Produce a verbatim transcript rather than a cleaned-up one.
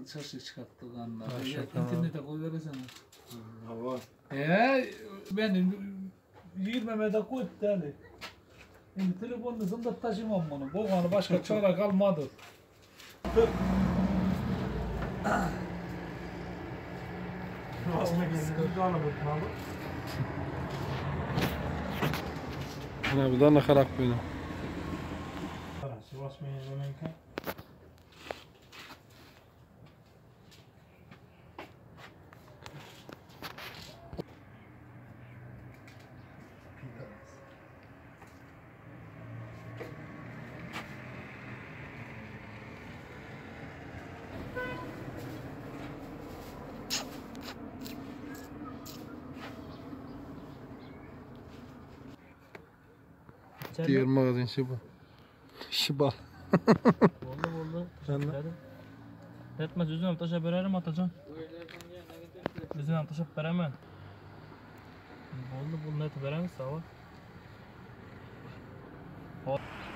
Çarşı çıkarttık anlar. İnternete koy veresene. Hava. Eee benim yirmi metre koy tane. Şimdi telefonunu zımda taşımam bunu. Bu kanı başka çare kalmadı. Ana bu da ne kadar böyle. Sivas mı yemeğinken? Diğer magazin Şiba. Şiba. Oldu oldu. Teşekkür ederim. Etmez üzüm taşa verelim atacan. Üzüm taşa veremem. Oldu bunu net veremem sağ ol.